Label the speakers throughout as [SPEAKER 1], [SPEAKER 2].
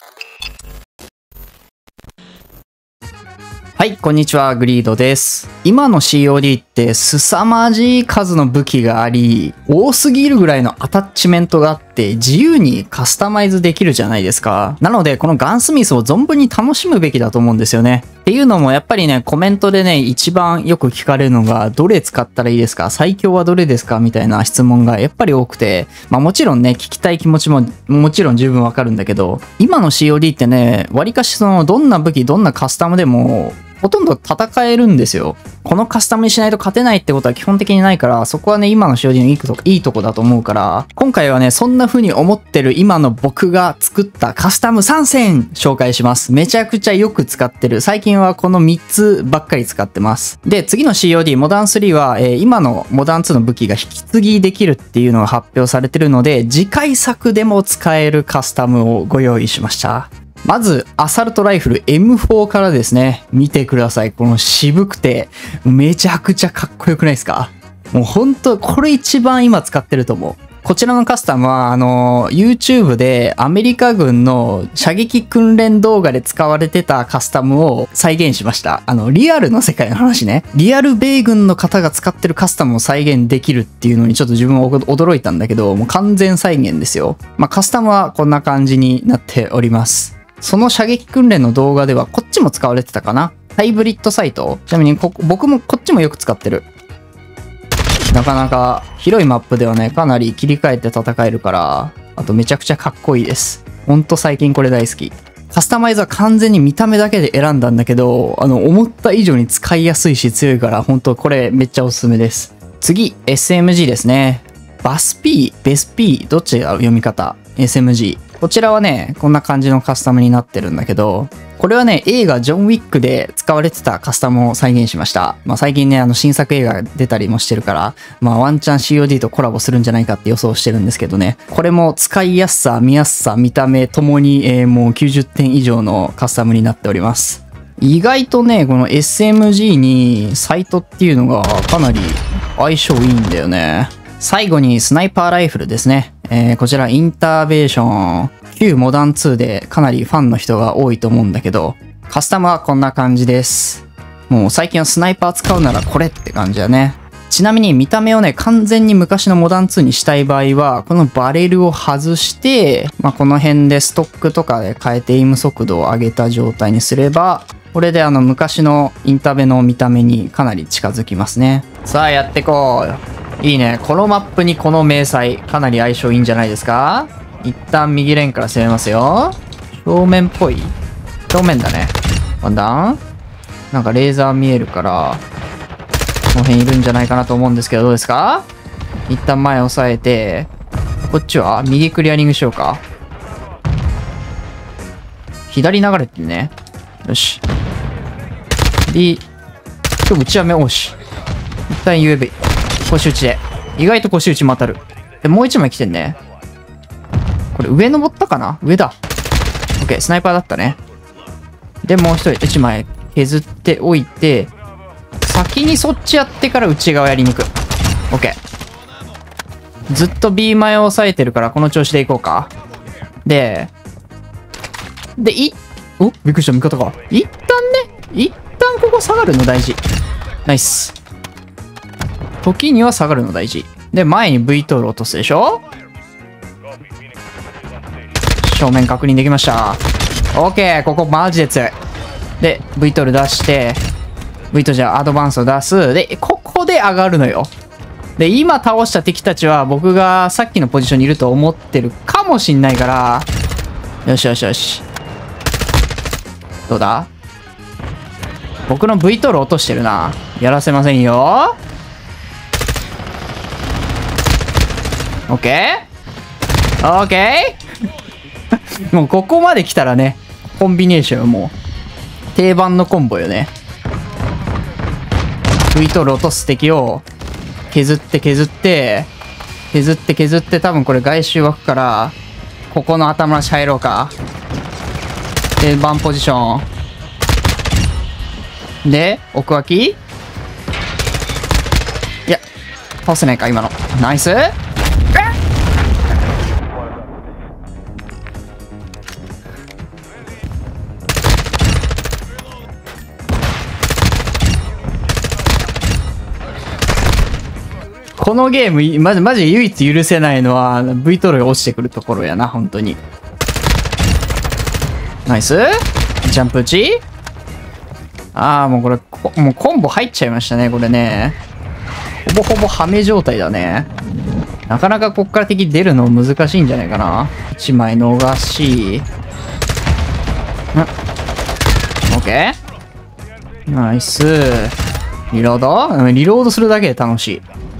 [SPEAKER 1] はい、こんにちは、グリードです。今の COD って凄まじい数の武器があり、多すぎるぐらいのアタッチメントがあって自由にカスタマイズできるじゃないですか。なので、このガンスミスを存分に楽しむべきだと思うんですよね。っていうのもやっぱりね、コメントでね、一番よく聞かれるのが、どれ使ったらいいですか？最強はどれですか？みたいな質問がやっぱり多くて、まあもちろんね、聞きたい気持ちももちろん十分わかるんだけど、今の COD ってね、わりかしどんな武器、どんなカスタムでも、ほとんど戦えるんですよ。このカスタムにしないと勝てないってことは基本的にないから、そこはね、今の COD のいいとこだと思うから、今回はね、そんな風に思ってる今の僕が作ったカスタム3選紹介します。めちゃくちゃよく使ってる。最近はこの3つばっかり使ってます。で、次の COD、モダン3は、今のモダン2の武器が引き継ぎできるっていうのが発表されてるので、次回作でも使えるカスタムをご用意しました。まず、アサルトライフル M4 からですね。見てください。この渋くて、めちゃくちゃかっこよくないですか？もうほんと、これ一番今使ってると思う。こちらのカスタムは、YouTube でアメリカ軍の射撃訓練動画で使われてたカスタムを再現しました。リアルの世界の話ね。リアル米軍の方が使ってるカスタムを再現できるっていうのにちょっと自分は驚いたんだけど、もう完全再現ですよ。まあ、カスタムはこんな感じになっております。その射撃訓練の動画ではこっちも使われてたかな。ハイブリッドサイト。ちなみに僕もこっちもよく使ってる。なかなか広いマップではね、かなり切り替えて戦えるから、あとめちゃくちゃかっこいいです。ほんと最近これ大好き。カスタマイズは完全に見た目だけで選んだんだけど、思った以上に使いやすいし強いから、ほんとこれめっちゃおすすめです。次、SMG ですね。ベス P、どっちが読み方？ SMG。こちらはね、こんな感じのカスタムになってるんだけど、これはね、映画ジョン・ウィックで使われてたカスタムを再現しました。まあ最近ね、新作映画が出たりもしてるから、まあワンチャン COD とコラボするんじゃないかって予想してるんですけどね。これも使いやすさ、見やすさ、見た目ともに、もう90点以上のカスタムになっております。意外とね、この SMG にサイトっていうのがかなり相性いいんだよね。最後にスナイパーライフルですね。こちらインターベーション旧モダン2でかなりファンの人が多いと思うんだけど、カスタムはこんな感じです。もう最近はスナイパー使うならこれって感じだね。ちなみに見た目をね、完全に昔のモダン2にしたい場合は、このバレルを外して、まあ、この辺でストックとかで変えてエイム速度を上げた状態にすれば、これで昔のインタベの見た目にかなり近づきますね。さあやってこう。いいね。このマップにこの迷彩、かなり相性いいんじゃないですか？一旦右レーンから攻めますよ。正面っぽい？正面だね。ワンダウン？なんかレーザー見えるから、この辺いるんじゃないかなと思うんですけど、どうですか？一旦前押さえて、こっちは右クリアリングしようか。左流れてるね。よし。今日打ち上げおし。一旦 UAV。腰打ちで。意外と腰打ちも当たる。で、もう一枚来てんね。これ上登ったかな？上だ。オッケー、スナイパーだったね。で、もう一枚削っておいて、先にそっちやってから内側やりに行く。オッケー。ずっと B 前を押さえてるから、この調子でいこうか。で、びっくりした、味方か。一旦ここ下がるの大事。ナイス。時には下がるの大事。で、前に V トール落とすでしょ？正面確認できました。OK! ここマジで強い。で、V トール出して、V トールじゃアドバンスを出す。で、ここで上がるのよ。で、今倒した敵たちは僕がさっきのポジションにいると思ってるかもしんないから、よしよしよし。どうだ？僕の V トール落としてるな。やらせませんよ。OK？ OK？ もうここまで来たらね、コンビネーションはもう定番のコンボよね。V トール落とす敵を削って多分これ外周枠からここの頭の足入ろうか。定番ポジションで奥脇、いや倒せないか今の。ナイス。 このゲーム、マジで唯一許せないのは、V トロが落ちてくるところやな、本当に。ナイスジャンプ打ちああ、もうこれ、もうコンボ入っちゃいましたね、これね。ほぼほぼハメ状態だね。なかなかこっから敵出るの難しいんじゃないかな。1枚逃し。オッケーナイス。リロードリロードするだけで楽しい。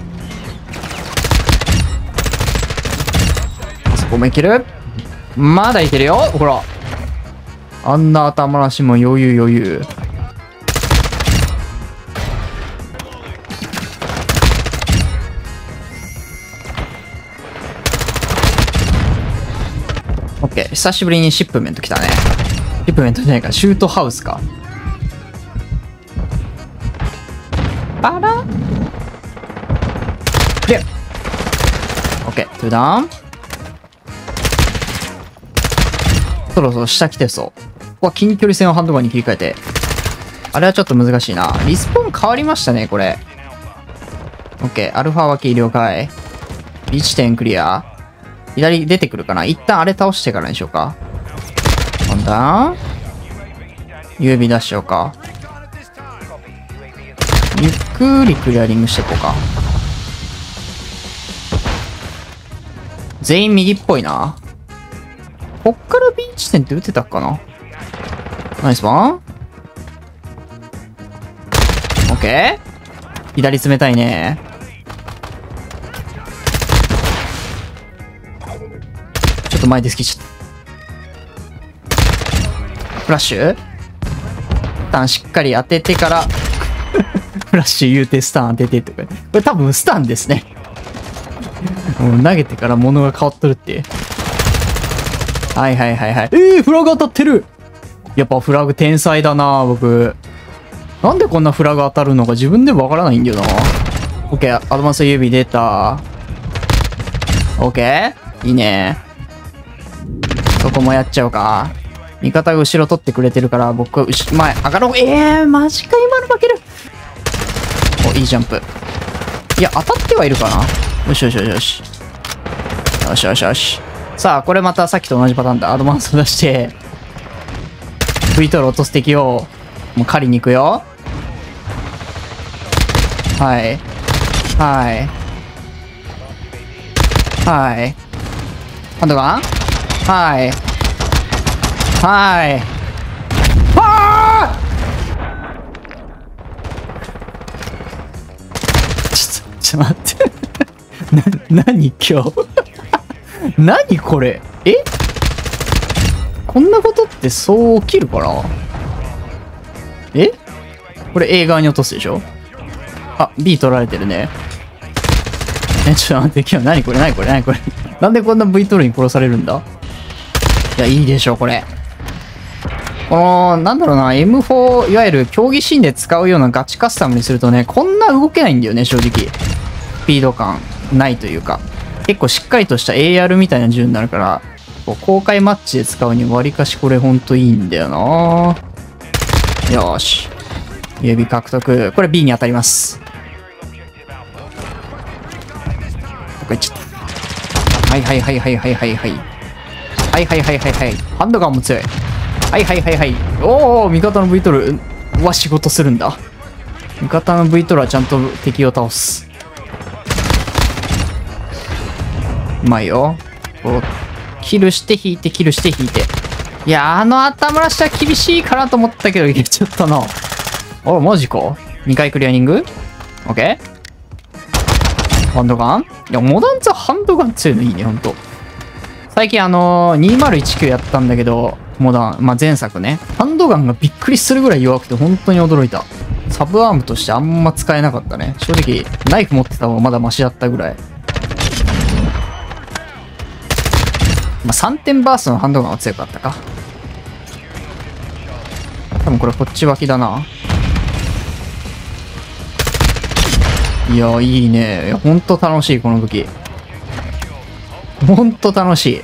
[SPEAKER 1] あそこもいけるまだいけるよほら。あんな頭らしも余裕余裕。オッケー。久しぶりにシップメント来たね。シップメントじゃないか。シュートハウスか。あらで、オッケー。トゥーダウン。そろそろ下来てそう。ここは近距離戦をハンドガンに切り替えて。あれはちょっと難しいな。リスポーン変わりましたね、これ。オッケー。アルファ脇了解。1地点クリア。左出てくるかな。一旦あれ倒してからにしようか。ワンダウン。指出しようか。ゆっくりクリアリングしていこうか。全員右っぽいな。こっから B 地点って打てたかな。ナイスワン。オッケー。左冷たいね。ちょっと前で好きちゃった。フラッシュ一旦しっかり当ててからフラッシュ言うてスタン当ててとか。これ多分スタンですね。もう投げてから物が変わっとるっていう。はいはいはいはい。フラグ当たってる。やっぱフラグ天才だな僕。なんでこんなフラグ当たるのか自分でもわからないんだよな。オッケー。アドバンス指出た。オッケーいいね。そこもやっちゃおうか。味方が後ろ取ってくれてるから僕は前上がろう。マジか今の負ける。お、いいジャンプ。いや、当たってはいるかな。よしよしよしよし。よしよしよし。さあ、これまたさっきと同じパターンだ。アドバンスを出して、V トロ落とす敵を、もう狩りに行くよ。はい。はい。はい。ハンドガンはい。はい。あーちょっと待って。何今日何これこんなことってそう起きるかな。これ A 側に落とすでしょ。あ、B 取られてるね。ちょっと待って、今日何これ何これ何これなんでこんな V トルに殺されるんだ。いや、いいでしょ、これ。この、なんだろうな、M4、いわゆる競技シーンで使うようなガチカスタムにするとね、こんな動けないんだよね、正直。スピード感ないというか。結構しっかりとした AR みたいな銃になるから、こう公開マッチで使うにわりかしこれほんといいんだよな。よーし。指獲得。これ B に当たります。どこ行っちゃった。はいはいはいはいはいはいはい。はいはいはいはいはい。ハンドガンも強い。はいはいはいはい。おー、味方の V トルは仕事するんだ。味方の V トルはちゃんと敵を倒す。うまいよ。こう、キルして引いて、キルして引いて。いや、頭らしは厳しいかなと思ったけど、いけちゃったな。あ、マジか。2回クリアリング ?OK? ハンドガンいや、モダンザハンドガン強いのいいね、ほんと。最近2019やったんだけど、モダン、まあ、前作ね。ハンドガンがびっくりするぐらい弱くて、本当に驚いた。サブアームとしてあんま使えなかったね。正直、ナイフ持ってた方がまだマシだったぐらい。まあ、3点バーストのハンドガンは強かったか。多分これこっち脇だな。いや、いいね。いや、ほんと楽しい、この武器。ほんと楽しい。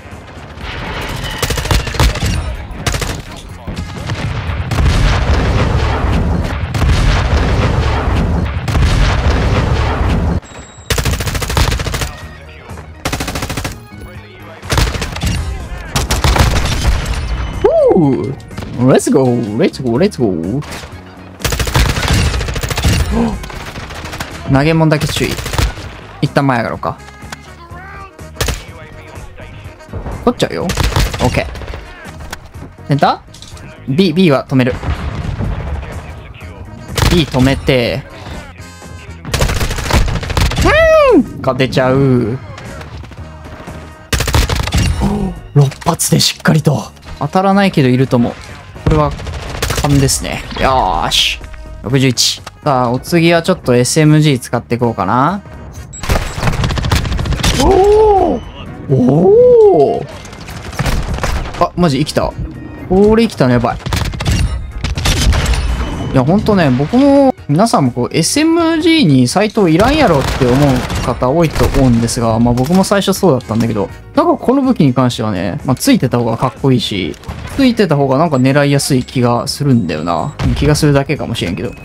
[SPEAKER 1] ー !Let's go! Let's go! Let's go! 投げ物だけ注意。一旦前上がろうか。取っちゃうよ。OK。センター ?B は止める。B 止めて、勝てちゃう。6発でしっかりと。当たらないけどいると思う。これは勘ですね。よーし。61。さあ、お次はちょっと SMG 使っていこうかな。おおあ、マジ生きた。これ生きたのやばい。いや、ほんとね、僕も、皆さんもこう SMG にサイトいらんやろって思う方多いと思うんですが、まあ僕も最初そうだったんだけど、なんかこの武器に関してはね、まあついてた方がかっこいいし、ついてた方がなんか狙いやすい気がするんだよな。気がするだけかもしれんけど。OK。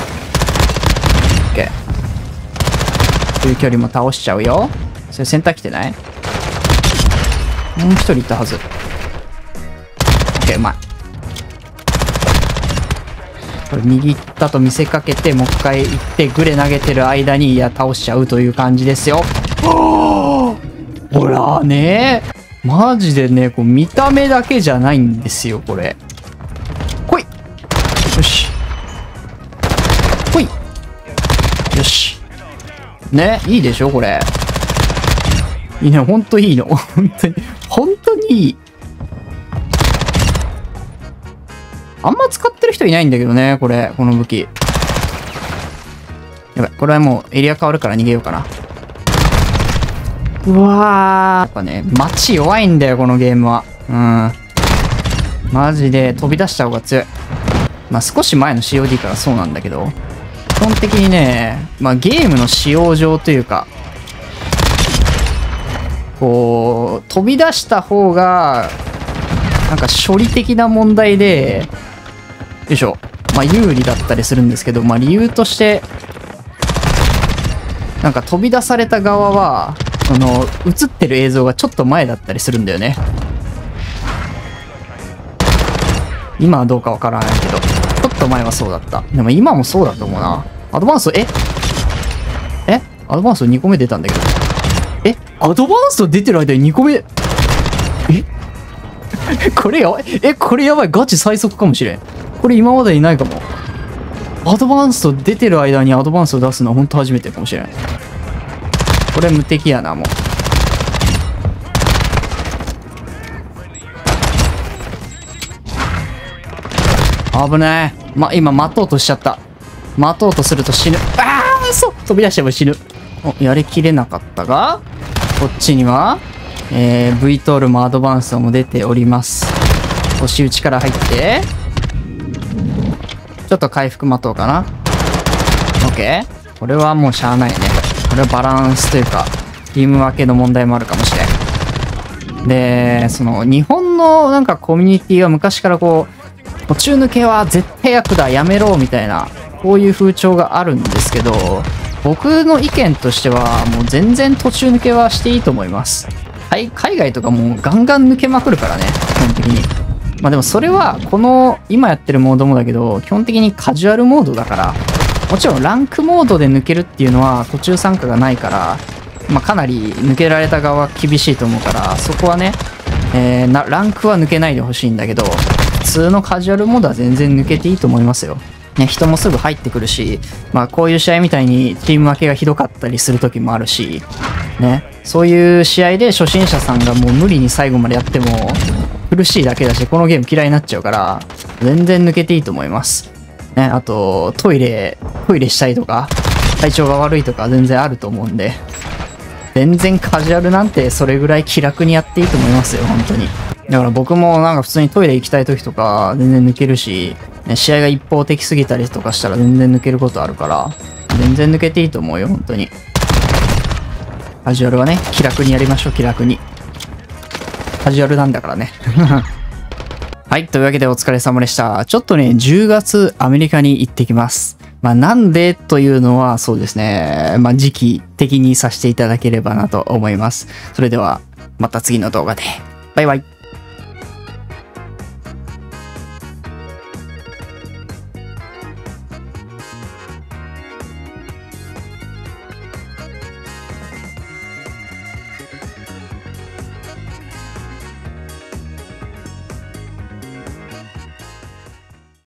[SPEAKER 1] という距離も倒しちゃうよ。それセンター来てない？もう一人いたはず。OK、うまい。これ右行ったと見せかけて、もう一回行ってグレ投げてる間に、いや、倒しちゃうという感じですよ。ほらね。マジでね、こう見た目だけじゃないんですよ、これ。来い。よし。来い。よし。ね、いいでしょ、これ。いいね、ほんといいの。本当に、本当にいい。あんま使ってる人いないんだけどね、これ、この武器。やばい、これはもうエリア変わるから逃げようかな。うわー。やっぱね、街弱いんだよ、このゲームは。うん。マジで飛び出した方が強い。まあ少し前の COD からそうなんだけど、基本的にね、まあゲームの使用上というか、こう、飛び出した方が、なんか処理的な問題で、よいしょ。まあ有利だったりするんですけど、まあ理由として、なんか飛び出された側は、映ってる映像がちょっと前だったりするんだよね。今はどうかわからないけど、ちょっと前はそうだった。でも今もそうだと思うな。アドバンス、アドバンス2個目出たんだけど。アドバンス出てる間に2個目、これやばい。これやばい。ガチ最速かもしれん。これ今までいないかも。アドバンスト出てる間にアドバンスを出すのは本当初めてかもしれん。これ無敵やな、もう。危ない。今待とうとしちゃった。待とうとすると死ぬ。そう飛び出しても死ぬ。やりきれなかったが、こっちには、V トールもアドバンストも出ております。押し打ちから入って、ちょっと回復待とうかな。OK？ これはもうしゃあないね。これはバランスというか、チーム分けの問題もあるかもしれん。で、日本のなんかコミュニティは昔からこう、途中抜けは絶対悪だ、やめろ、みたいな、こういう風潮があるんですけど、僕の意見としては、もう全然途中抜けはしていいと思います。海外とかもうガンガン抜けまくるからね、基本的に。まあでもそれは、この、今やってるモードもだけど、基本的にカジュアルモードだから、もちろんランクモードで抜けるっていうのは途中参加がないから、まあかなり抜けられた側は厳しいと思うから、そこはね、ランクは抜けないでほしいんだけど、普通のカジュアルモードは全然抜けていいと思いますよ。ね、人もすぐ入ってくるし、まあこういう試合みたいにチーム分けがひどかったりする時もあるし、ね、そういう試合で初心者さんがもう無理に最後までやっても苦しいだけだし、このゲーム嫌いになっちゃうから、全然抜けていいと思います。ね、あと、トイレしたいとか、体調が悪いとか全然あると思うんで、全然カジュアルなんてそれぐらい気楽にやっていいと思いますよ、本当に。だから僕もなんか普通にトイレ行きたい時とか全然抜けるし、ね、試合が一方的すぎたりとかしたら全然抜けることあるから、全然抜けていいと思うよ、本当に。カジュアルはね、気楽にやりましょう、気楽に。カジュアルなんだからね。はい。というわけでお疲れ様でした。ちょっとね、10月アメリカに行ってきます。まあなんでというのはそうですね。まあ時期的にさせていただければなと思います。それではまた次の動画で。バイバイ。